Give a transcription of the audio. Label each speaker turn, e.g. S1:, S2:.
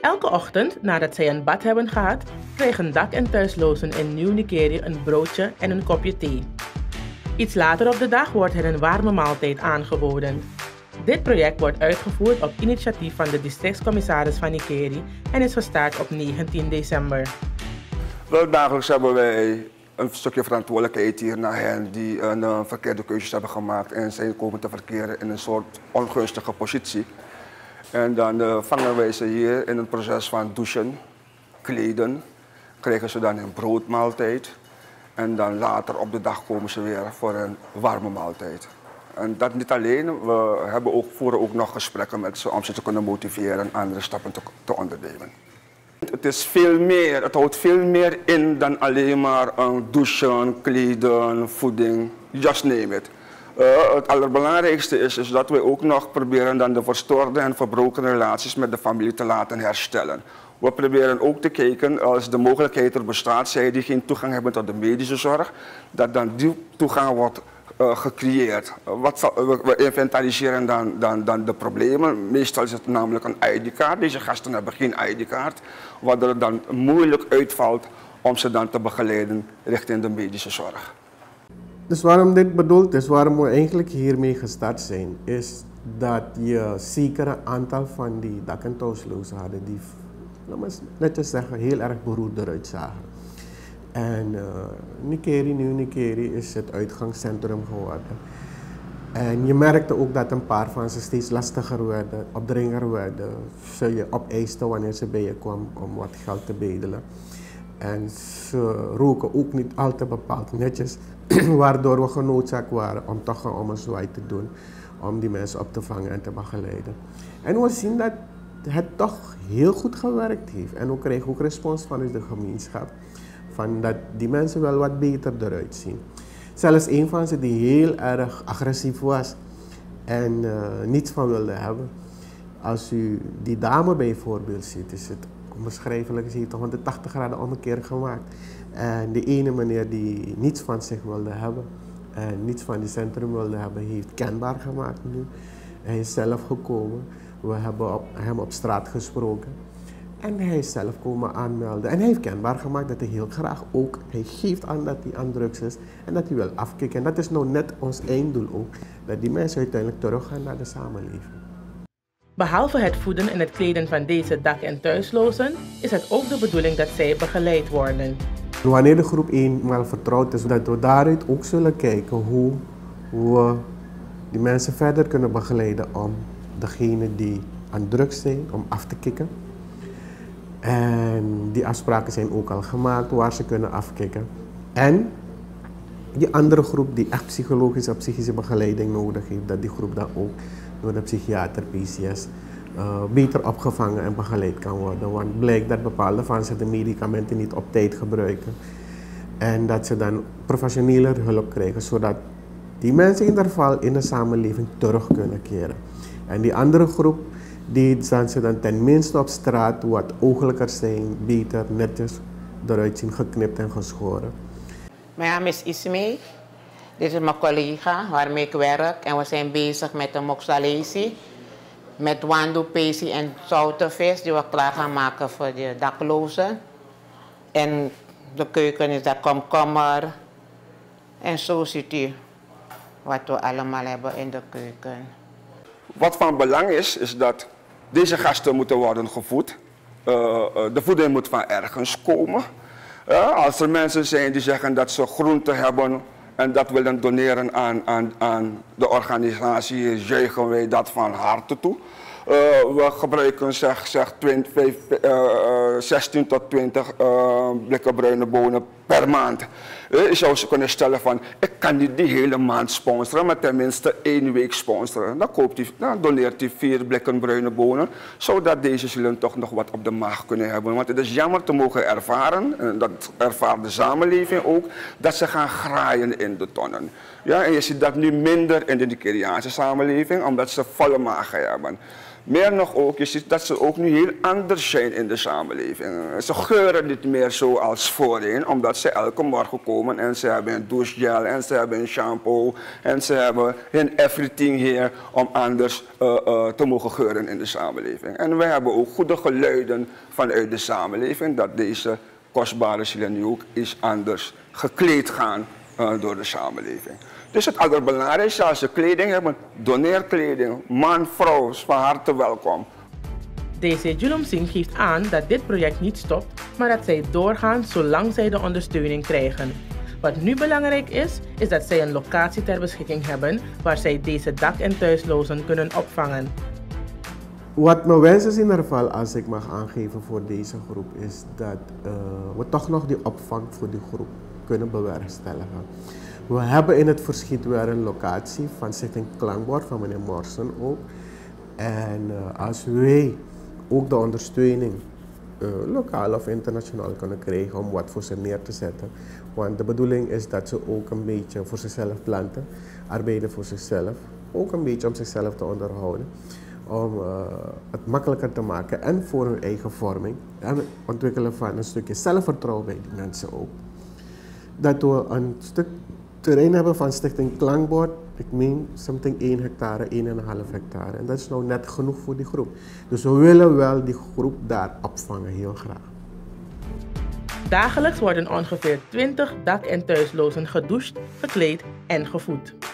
S1: Elke ochtend nadat zij een bad hebben gehad, krijgen dak- en thuislozen in Nieuw-Nikeri een broodje en een kopje thee. Iets later op de dag wordt hen een warme maaltijd aangeboden. Dit project wordt uitgevoerd op initiatief van de districtscommissaris van Nikeri en is gestart op 19 december.
S2: Wel, dagelijks hebben wij een stukje verantwoordelijkheid hier naar hen die een verkeerde keuzes hebben gemaakt en zijn komen te verkeren in een soort ongunstige positie. En dan vangen wij ze hier in een proces van douchen, kleden, krijgen ze dan een broodmaaltijd en dan later op de dag komen ze weer voor een warme maaltijd. En dat niet alleen, we voeren ook nog gesprekken met ze om ze te kunnen motiveren en andere stappen te ondernemen. Het is veel meer, het houdt veel meer in dan alleen maar douchen, kleden, voeding, just name it. Het allerbelangrijkste is dat we ook nog proberen dan de verstoorde en verbroken relaties met de familie te laten herstellen. We proberen ook te kijken, als de mogelijkheid er bestaat, zij die geen toegang hebben tot de medische zorg, dat dan die toegang wordt gecreëerd. We inventariseren dan de problemen. Meestal is het namelijk een ID-kaart. Deze gasten hebben geen ID-kaart, waardoor het dan moeilijk uitvalt om ze dan te begeleiden richting de medische zorg.
S3: Dus waarom dit bedoeld is, waarom we eigenlijk hiermee gestart zijn, is dat je zeker een aantal van die dak- en thuislozen hadden die, laten we netjes zeggen, heel erg beroerd eruit zagen. En Nieuw-Nikeri is het uitgangscentrum geworden. En je merkte ook dat een paar van ze steeds lastiger werden, opdringer werden. Ze je opeisten wanneer ze bij je kwam om wat geld te bedelen. En ze roken ook niet al te bepaald netjes, waardoor we genoodzaakt waren om toch om een zwaai te doen, om die mensen op te vangen en te begeleiden. En we zien dat het toch heel goed gewerkt heeft. En we kregen ook respons vanuit de gemeenschap, van dat die mensen wel wat beter eruit zien. Zelfs een van ze die heel erg agressief was en niets van wilde hebben. Als u die dame bijvoorbeeld ziet, is het onbeschrijfelijk, ze heeft 180 graden omgekeerd gemaakt. En die ene meneer die niets van zich wilde hebben en niets van die centrum wilde hebben, heeft kenbaar gemaakt nu. Hij is zelf gekomen, we hebben hem op straat gesproken. En hij is zelf komen aanmelden. En hij heeft kenbaar gemaakt dat hij heel graag ook, hij geeft aan dat hij aan drugs is en dat hij wil afkicken. En dat is nou net ons einddoel ook, dat die mensen uiteindelijk teruggaan naar de samenleving.
S1: Behalve het voeden en het kleden van deze dak- en thuislozen, is het ook de bedoeling dat zij begeleid worden.
S3: Wanneer de groep eenmaal vertrouwd is, dat we daaruit ook zullen kijken hoe we die mensen verder kunnen begeleiden om degene die aan drugs zijn, om af te kicken. En die afspraken zijn ook al gemaakt waar ze kunnen afkicken. En die andere groep die echt psychologische of psychische begeleiding nodig heeft, dat die groep dan ook door de psychiater, PCS, beter opgevangen en begeleid kan worden. Want blijkt dat bepaalde van ze de medicamenten niet op tijd gebruiken. En dat ze dan professionele hulp krijgen, zodat die mensen in ieder geval in de samenleving terug kunnen keren. En die andere groep, die zijn ze dan tenminste op straat wat ooglijker zijn, beter, netjes eruit zien, geknipt en geschoren.
S4: Mijn naam is Ismee. Dit is mijn collega waarmee ik werk en we zijn bezig met de moxalesi, met wandu, pesi en zoute vis die we klaar gaan maken voor de daklozen. En de keuken is de komkommer en zo ziet u wat we allemaal hebben in de keuken.
S2: Wat van belang is dat deze gasten moeten worden gevoed. De voeding moet van ergens komen. Als er mensen zijn die zeggen dat ze groenten hebben en dat willen doneren aan de organisatie, juichen wij dat van harte toe. We gebruiken zeg 16 tot 20 blikken bruine bonen per maand. Je zou ze kunnen stellen van, ik kan niet die hele maand sponsoren, maar tenminste 1 week sponsoren. Dan doneert hij 4 blikken bruine bonen, zodat deze zielen toch nog wat op de maag kunnen hebben. Want het is jammer te mogen ervaren, en dat ervaart de samenleving ook, dat ze gaan graaien in de tonnen. Ja, en je ziet dat nu minder in de Nigeriaanse samenleving, omdat ze volle magen hebben. Meer nog ook, je ziet dat ze ook nu heel anders zijn in de samenleving. Ze geuren niet meer zo als voorheen, omdat ze elke morgen komen en ze hebben een douchegel en ze hebben een shampoo en ze hebben hun everything hier om anders te mogen geuren in de samenleving. En wij hebben ook goede geluiden vanuit de samenleving dat deze kostbare zielen nu ook iets anders gekleed gaan door de samenleving. Dus het allerbelangrijkste, als ze kleding hebben, doneer kleding. Man, vrouw, is van harte welkom.
S1: DC Julumsing geeft aan dat dit project niet stopt, maar dat zij doorgaan zolang zij de ondersteuning krijgen. Wat nu belangrijk is, is dat zij een locatie ter beschikking hebben waar zij deze dak- en thuislozen kunnen opvangen.
S3: Wat mijn wens is in ieder geval, als ik mag aangeven voor deze groep, is dat we toch nog die opvang voor die groep kunnen bewerkstelligen. We hebben in het Verschiet weer een locatie van Stichting Klankbord van meneer Morsen ook. En als wij ook de ondersteuning lokaal of internationaal kunnen krijgen om wat voor ze neer te zetten. Want de bedoeling is dat ze ook een beetje voor zichzelf planten, arbeiden voor zichzelf, ook een beetje om zichzelf te onderhouden. Om het makkelijker te maken en voor hun eigen vorming en het ontwikkelen van een stukje zelfvertrouwen bij die mensen ook. Dat we een stuk terrein hebben van Stichting Klankbord, ik meen something 1 hectare, 1,5 hectare. En dat is nou net genoeg voor die groep. Dus we willen wel die groep daar opvangen, heel graag.
S1: Dagelijks worden ongeveer 20 dak- en thuislozen gedoucht, gekleed en gevoed.